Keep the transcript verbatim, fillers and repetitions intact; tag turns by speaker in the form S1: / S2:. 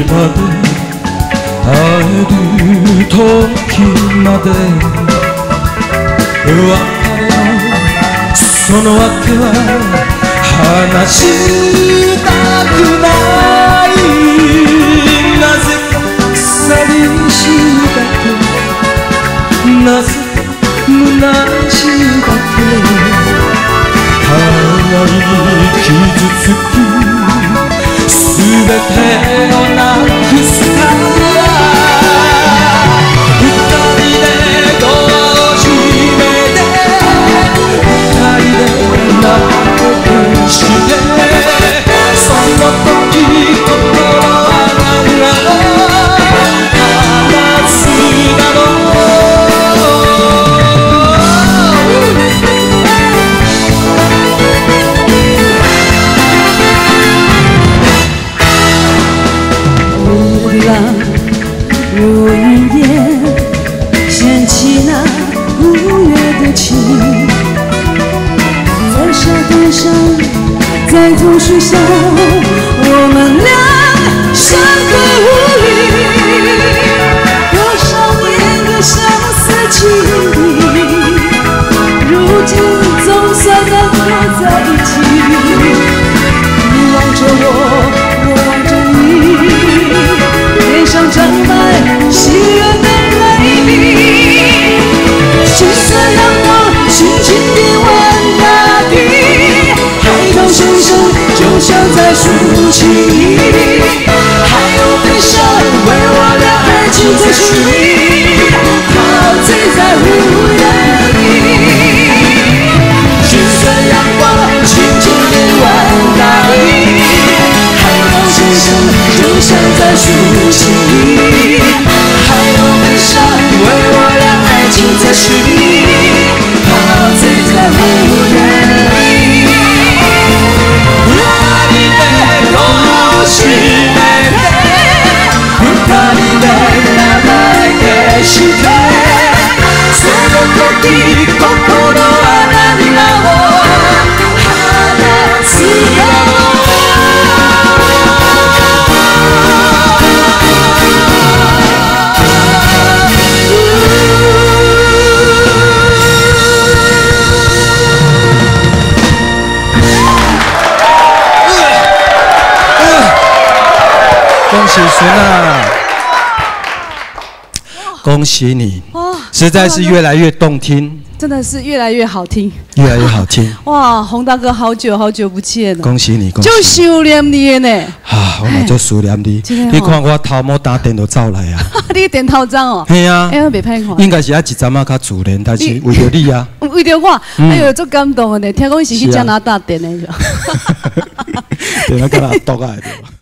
S1: で会える時まで別れのその訳は話したくないなぜか寂しいだけなぜ虚しいだけ互いに傷つきすべてをなくした二人で戸を閉めて二人で泣けてしてその時心は何が話すだろう如云烟掀起那五月的情，在沙滩上，在榕树下，我们俩相隔无语。多少年的相思情谊，如今总算能合在一起。你望着我，我望着你，脸上长满喜悦的泪滴，金色阳光轻轻地吻大地，孩童声声就像在抒情，还有悲伤为我的爱情在寻觅，陶醉在无言里。金色阳光轻轻地吻大地，孩童声声就像在抒情。在寻觅，陶醉在无言里。二人で戸を閉めて、二人で名前消して、その時心は何を話すだろう。恭喜孙啊！恭喜你！哇，实在是越来越动听，
S2: 真的是越来越好听，
S1: 越来越好听。
S2: 哇，洪大哥，好久好久不见了！
S1: 恭喜你，恭喜！
S2: 就想念你呢。
S1: 啊，我嘛就思念你。你看我头毛打电都走来啊！
S2: 你电头脏哦？
S1: 系啊。
S2: 哎，我袂歹看。
S1: 应该是啊一阵仔较自然，但是为着你啊。
S2: 为着我，哎呦，足感动的呢！听讲是去加拿大电的。
S1: 电啊，加拿大啊，对吧？